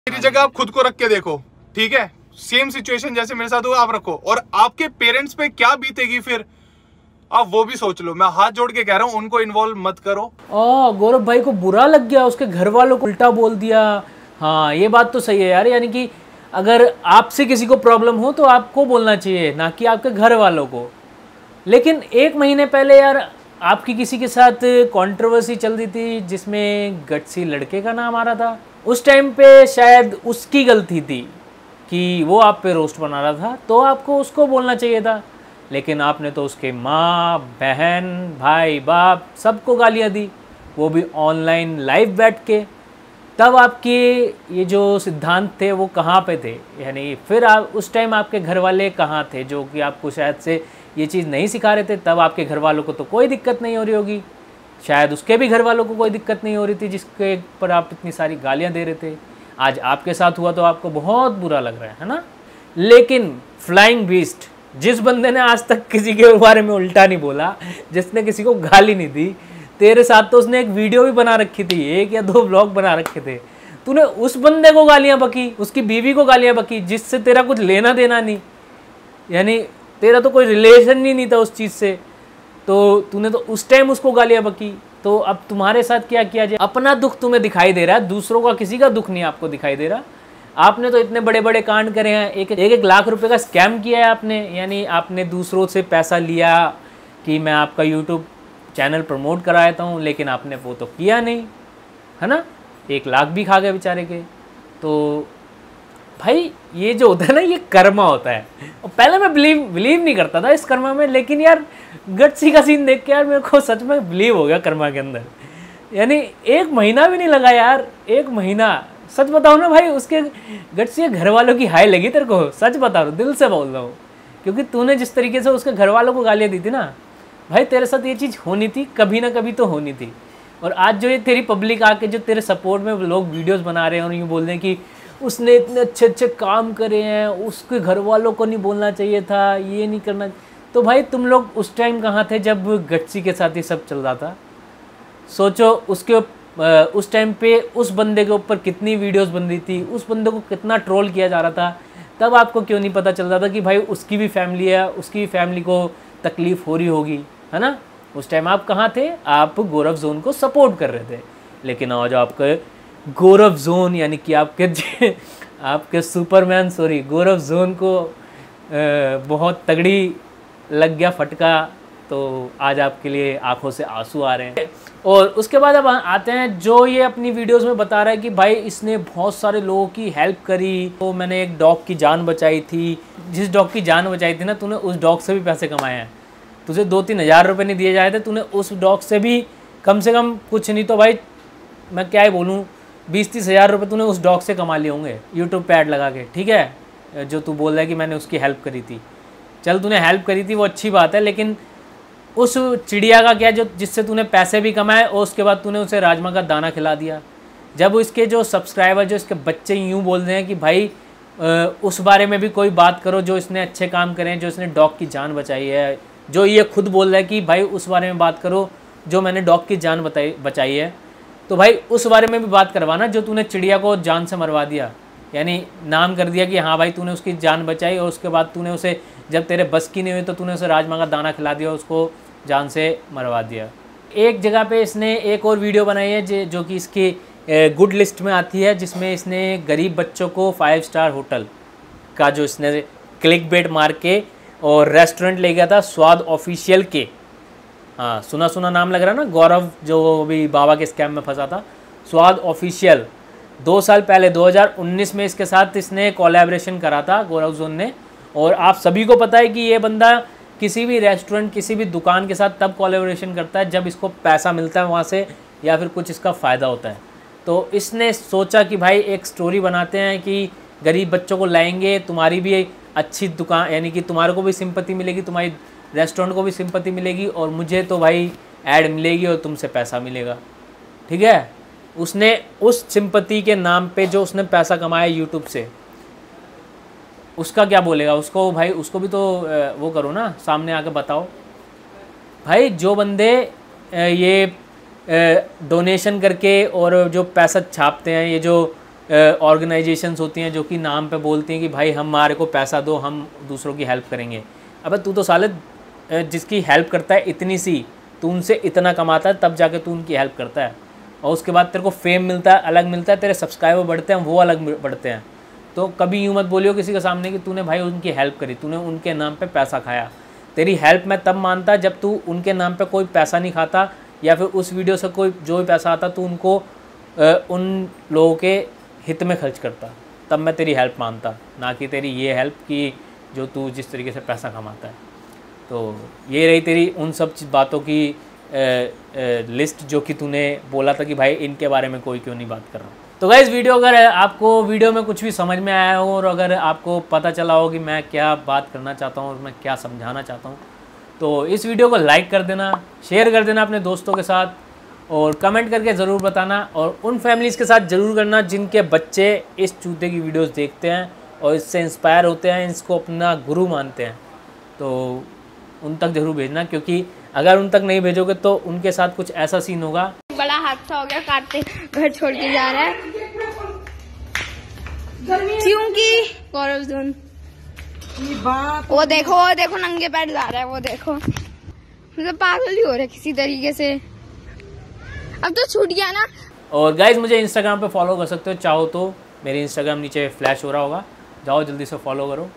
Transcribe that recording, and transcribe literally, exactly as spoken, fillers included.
मेरी जगह आप खुद को रख के देखो, ठीक है? सेम सिचुएशन जैसे मेरे साथ हुआ आप रखो, और आपके पेरेंट्स पे क्या बीतेगी फिर आप वो भी सोच लो। मैं हाथ जोड़ के कह रहा हूँ उनको इन्वॉल्व मत करो। ओ, गौरव भाई को बुरा लग गया, उसके घर वालों को उल्टा बोल दिया। हाँ, ये बात तो सही है यार, यानी कि अगर आपसे किसी को प्रॉब्लम हो तो आपको बोलना चाहिए, ना कि आपके घर वालों को। लेकिन एक महीने पहले यार आपकी किसी के साथ कंट्रोवर्सी चल रही थी जिसमें गट्सी लड़के का नाम आ रहा था। उस टाइम पे शायद उसकी गलती थी कि वो आप पे रोस्ट बना रहा था, तो आपको उसको बोलना चाहिए था। लेकिन आपने तो उसके माँ, बहन, भाई, बाप सबको गालियाँ दी, वो भी ऑनलाइन लाइव बैठ के। तब आपके ये जो सिद्धांत थे वो कहाँ पे थे? यानी फिर आप उस टाइम आपके घर वाले कहाँ थे जो कि आपको शायद से ये चीज़ नहीं सिखा रहे थे? तब आपके घर वालों को तो कोई दिक्कत नहीं हो रही होगी, शायद उसके भी घर वालों को कोई दिक्कत नहीं हो रही थी जिसके पर आप इतनी सारी गालियाँ दे रहे थे। आज आपके साथ हुआ तो आपको बहुत बुरा लग रहा है, है ना? लेकिन फ्लाइंग बीस्ट, जिस बंदे ने आज तक किसी के बारे में उल्टा नहीं बोला, जिसने किसी को गाली नहीं दी, तेरे साथ तो उसने एक वीडियो भी बना रखी थी, एक या दो व्लॉग बना रखे थे, तूने उस बंदे को गालियां बकी, उसकी बीवी को गालियां बकी जिससे तेरा कुछ लेना देना नहीं, यानी तेरा तो कोई रिलेशन ही नहीं था उस चीज़ से, तो तूने तो उस टाइम उसको गालियां बकी। तो अब तुम्हारे साथ क्या किया जाए? अपना दुख तुम्हें दिखाई दे रहा है, दूसरों का किसी का दुख नहीं आपको दिखाई दे रहा। आपने तो इतने बड़े बड़े कांड करे हैं, एक एक, एक लाख रुपए का स्कैम किया है आपने, यानी आपने दूसरों से पैसा लिया कि मैं आपका यूट्यूब चैनल प्रमोट कराता हूँ, लेकिन आपने वो तो किया नहीं, है ना? एक लाख भी खा गए बेचारे के। तो भाई ये जो होता है ना, ये कर्मा होता है। और पहले मैं बिलीव बिलीव नहीं करता था इस कर्मा में, लेकिन यार गट्सी का सीन देख के यार मेरे को सच में बिलीव हो गया कर्मा के अंदर। यानी एक महीना भी नहीं लगा यार, एक महीना। सच बताओ ना भाई, उसके गट्सी घर वालों की हाय लगी तेरे को? सच बता रहा हूँ, दिल से बोल रहा हूँ, क्योंकि तूने जिस तरीके से उसके घर वालों को गालियाँ दी थी ना भाई, तेरे साथ ये चीज़ होनी थी, कभी ना कभी तो होनी थी। और आज जो ये तेरी पब्लिक आके जो तेरे सपोर्ट में लोग वीडियोस बना रहे हैं और यूँ बोल रहे हैं कि उसने इतने अच्छे अच्छे काम करे हैं, उसके घर वालों को नहीं बोलना चाहिए था, ये नहीं करना। तो भाई तुम लोग उस टाइम कहाँ थे जब गट्सी के साथ ये सब चल रहा था? सोचो उसके उस टाइम पे उस बंदे के ऊपर कितनी वीडियोस बन रही थी, उस बंदे को कितना ट्रोल किया जा रहा था। तब आपको क्यों नहीं पता चल रहा था कि भाई उसकी भी फैमिली है, उसकी भी फैमिली को तकलीफ़ हो रही होगी, है ना? उस टाइम आप कहाँ थे? आप गौरव जोन को सपोर्ट कर रहे थे। लेकिन आज आपके गौरव जोन, यानी कि आपके आपके सुपरमैन सॉरी गौरव जोन को बहुत तगड़ी लग गया फटका, तो आज आपके लिए आंखों से आंसू आ रहे हैं। और उसके बाद अब आते हैं जो ये अपनी वीडियोस में बता रहा है कि भाई इसने बहुत सारे लोगों की हेल्प करी, तो मैंने एक डॉग की जान बचाई थी। जिस डॉग की जान बचाई थी ना तूने, उस डॉग से भी पैसे कमाए हैं। तुझे दो तीन हज़ार रुपये नहीं दिए जाए थे, तूने उस डॉग से भी कम से कम कुछ नहीं तो भाई मैं क्या ही बोलूँ, बीस तीस हज़ार रुपये तूने उस डॉग से कमा लिए होंगे यूट्यूब पे ऐड लगा के, ठीक है? जो तू बोल रहा है कि मैंने उसकी हेल्प करी थी, चल तूने हेल्प करी थी वो अच्छी बात है, लेकिन उस चिड़िया का क्या जो जिससे तूने पैसे भी कमाए और उसके बाद तूने उसे राजमा का दाना खिला दिया। जब इसके जो सब्सक्राइबर, जो इसके बच्चे यूँ बोल रहे हैं कि भाई उस बारे में भी कोई बात करो जो इसने अच्छे काम करे हैं, जो इसने डॉग की जान बचाई है, जो ये खुद बोल रहा है कि भाई उस बारे में बात करो जो मैंने डॉग की जान बताई बचाई है, तो भाई उस बारे में भी बात करवाना जो तूने चिड़िया को जान से मरवा दिया। यानी नाम कर दिया कि हाँ भाई तूने उसकी जान बचाई, और उसके बाद तूने उसे, जब तेरे बस की नहीं हुई तो तूने उसे राजमा का दाना खिला दिया, उसको जान से मरवा दिया। एक जगह पे इसने एक और वीडियो बनाई है जो कि इसकी गुड लिस्ट में आती है, जिसमें इसने गरीब बच्चों को फाइव स्टार होटल का जो इसने क्लिक बेट मार के और रेस्टोरेंट ले गया था, स्वाद ऑफिशियल के। हाँ, सुना सुना नाम लग रहा है ना, गौरव जो अभी बाबा के स्कैम में फंसा था, स्वाद ऑफिशियल। दो साल पहले दो हज़ार उन्नीस में इसके साथ इसने कोलैबोरेशन करा था गौरव जोन ने। और आप सभी को पता है कि ये बंदा किसी भी रेस्टोरेंट, किसी भी दुकान के साथ तब कोलैबोरेशन करता है जब इसको पैसा मिलता है वहाँ से, या फिर कुछ इसका फ़ायदा होता है। तो इसने सोचा कि भाई एक स्टोरी बनाते हैं कि गरीब बच्चों को लाएंगे, तुम्हारी भी अच्छी दुकान, यानी कि तुम्हारे को भी सिंपत्ति मिलेगी, तुम्हारी रेस्टोरेंट को भी सिंपत्ति मिलेगी, और मुझे तो भाई ऐड मिलेगी और तुमसे पैसा मिलेगा, ठीक है? उसने उस सिंपत्ति के नाम पे जो उसने पैसा कमाया यूट्यूब से, उसका क्या बोलेगा? उसको भाई उसको भी तो वो करो ना, सामने आके बताओ। भाई जो बंदे ये डोनेशन करके और जो पैसा छापते हैं, ये जो ऑर्गेनाइजेशंस होती हैं जो कि नाम पे बोलती हैं कि भाई हमारे को पैसा दो, हम दूसरों की हेल्प करेंगे। अबे तू तो साले जिसकी हेल्प करता है इतनी सी, तू उनसे इतना कमाता है तब जाके तू उनकी हेल्प करता है, और उसके बाद तेरे को फेम मिलता है अलग मिलता है, तेरे सब्सक्राइबर बढ़ते हैं वो अलग बढ़ते हैं। तो कभी यूँ मत बोलियो किसी के सामने कि तूने भाई उनकी हेल्प करी, तूने उनके नाम पे पैसा खाया। तेरी हेल्प मैं तब मानता जब तू उनके नाम पे कोई पैसा नहीं खाता, या फिर उस वीडियो से कोई जो भी पैसा आता तू उनको उन लोगों के हित में खर्च करता, तब मैं तेरी हेल्प मानता, ना कि तेरी ये हेल्प की जो तू जिस तरीके से पैसा कमाता है। तो ये रही तेरी उन सब बातों की ए, ए, लिस्ट जो कि तूने बोला था कि भाई इनके बारे में कोई क्यों नहीं बात कर रहा। तो गाइस वीडियो अगर आपको वीडियो में कुछ भी समझ में आया हो और अगर आपको पता चला हो कि मैं क्या बात करना चाहता हूँ और मैं क्या समझाना चाहता हूँ, तो इस वीडियो को लाइक कर देना, शेयर कर देना अपने दोस्तों के साथ, और कमेंट करके ज़रूर बताना, और उन फैमिलीज़ के साथ ज़रूर करना जिनके बच्चे इस चूते की वीडियोस देखते हैं और इससे इंस्पायर होते हैं, इसको अपना गुरु मानते हैं। तो उन तक ज़रूर भेजना, क्योंकि अगर उन तक नहीं भेजोगे तो उनके साथ कुछ ऐसा सीन होगा। बड़ा हादसा हो गया, काटते घर छोड़ के जा रहा है क्योंकि गौरव जोन वो देखो वो देखो नंगे पैर जा रहा है, वो देखो मतलब पागल ही हो रहा है किसी तरीके से। अब तो छूट गया ना। और गाइज मुझे इंस्टाग्राम पे फॉलो कर सकते हो चाहो तो, मेरे इंस्टाग्राम नीचे फ्लैश हो रहा होगा, जाओ जल्दी से फॉलो करो।